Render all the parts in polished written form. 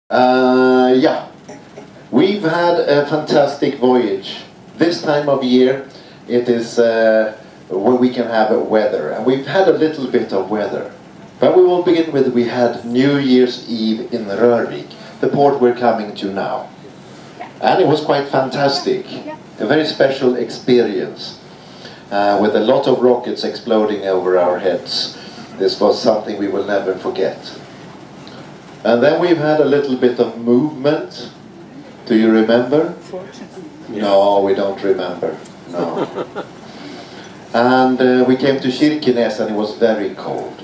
Yeah, we've had a fantastic voyage. This time of year, it is where we can have weather, and we've had a little bit of weather. But we will begin with, we had New Year's Eve in Rörvik, the port we're coming to now. And it was quite fantastic, a very special experience, with a lot of rockets exploding over our heads. This was something we will never forget. And then we've had a little bit of movement. Do you remember? No, we don't remember. No. And we came to Kirkenes and it was very cold.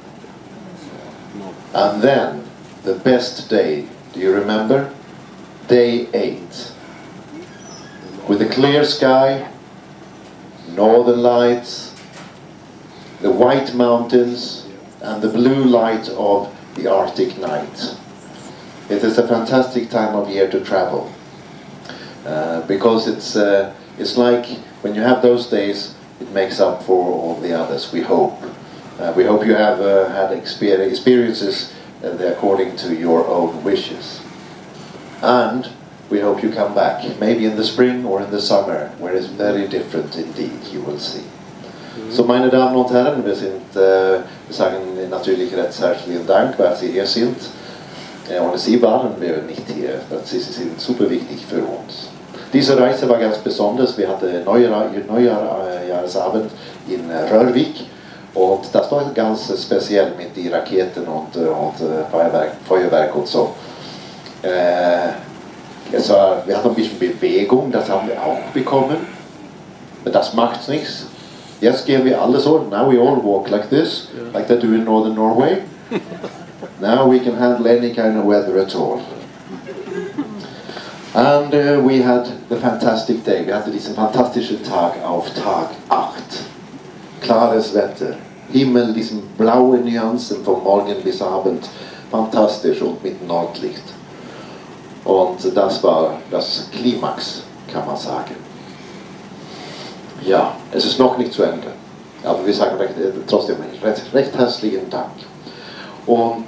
And then, the best day, do you remember? Day 8. With a clear sky, northern lights, the white mountains, and the blue light of the Arctic night. It is a fantastic time of year to travel, because it's like when you have those days, it makes up for all the others. We hope. We hope you have had experiences according to your own wishes, and we hope you come back, maybe in the spring or in the summer, where it's very different indeed. You will see. So, meine Damen und Herren, wir sagen natürlich recht herzlichen Dank, weil Sie hier sind. Ohne Sie waren wir nicht hier. Sie sind super wichtig für uns. Diese Reise war ganz besonders. Wir hatten Neujahrsabend in Rörvik und das war ganz speziell mit den Raketen und Feuerwerk und so. Wir hatten ein bisschen Bewegung, das haben wir auch bekommen. Aber das macht nichts. Jetzt gehen wir alle so. Now we all walk like this, like they do in northern Norway. Now we can handle any kind of weather at all. And we had the fantastic day. Wir hatten diesen fantastischen Tag auf Tag 8. Klares Wetter. Himmel, diesen blauen Nyansen vom Morgen bis Abend. Fantastisch und mit Nordlicht. Und das war das Klimax, kann man sagen. Ja, es ist noch nicht zu Ende. Aber wir sagen trotzdem recht herzlichen Dank. Und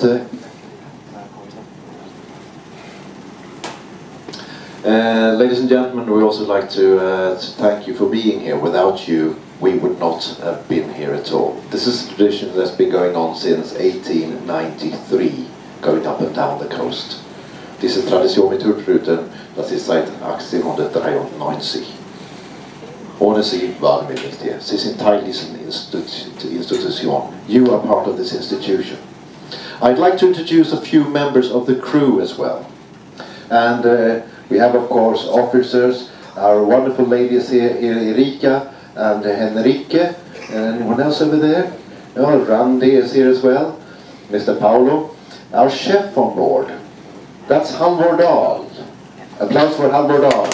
ladies and gentlemen, we also like to thank you for being here. Without you, we would not have been here at all. This is a tradition that's been going on since 1893, going up and down the coast. Diese Tradition mit Hurtigruten, das ist seit 1893. Ohne Sie waren wir nicht hier. Sie sind Teil dieser Institution. You are part of this institution. I'd like to introduce a few members of the crew as well. And we have, of course, officers, our wonderful ladies here, Erika and Henrike. Anyone else over there? No, Randy is here as well. Mr. Paolo. Our chef on board. That's Halvor Dahl. Applause for Halvor Dahl.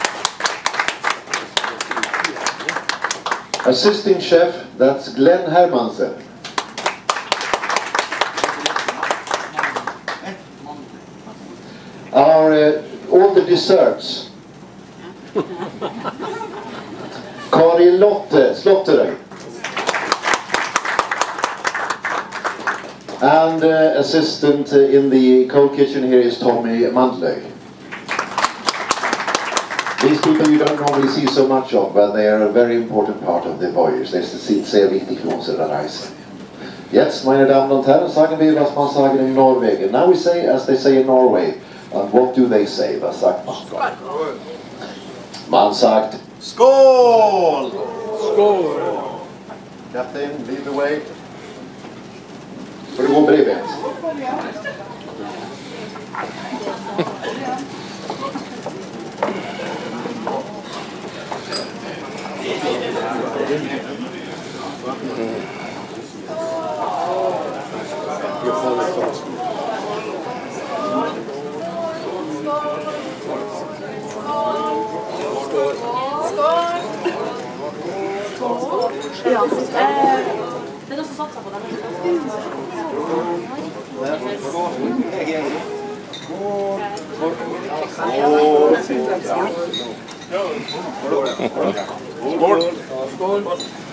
Assisting chef, that's Glenn Hermansen. All the desserts. Kari Slotterøy. And assistant in the cold kitchen here is Tommy Mandløy. These people you don't normally see so much of, but they are a very important part of the voyage. Det är sehr wichtig för oss att resa. Jetzt, meine Damen und Herren, sagen wir, was man sagen in Norwegen. Now we say, as they say in Norway. And what do they say? Was sagt man? Man sagt Skål! Skål! Captain, lead the way. Får du gå bredvid? Ja, det är någon som satsar på den. Skål! Skål!